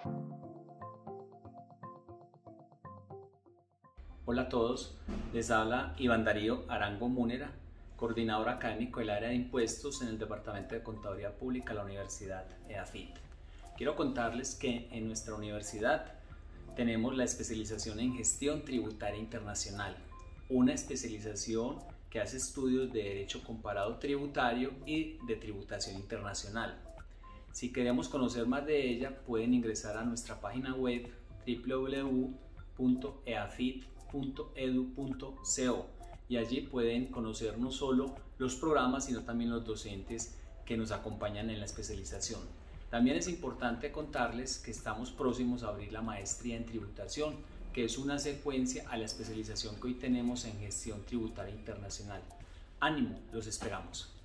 Hola a todos, les habla Iván Darío Arango Múnera, coordinador académico del área de impuestos en el Departamento de Contaduría Pública de la Universidad EAFIT. Quiero contarles que en nuestra universidad tenemos la especialización en Gestión Tributaria Internacional, una especialización que hace estudios de Derecho Comparado Tributario y de Tributación Internacional. Si queremos conocer más de ella, pueden ingresar a nuestra página web www.eafit.edu.co y allí pueden conocer no solo los programas, sino también los docentes que nos acompañan en la especialización. También es importante contarles que estamos próximos a abrir la maestría en tributación, que es una secuencia a la especialización que hoy tenemos en Gestión Tributaria Internacional. ¡Ánimo! Los esperamos.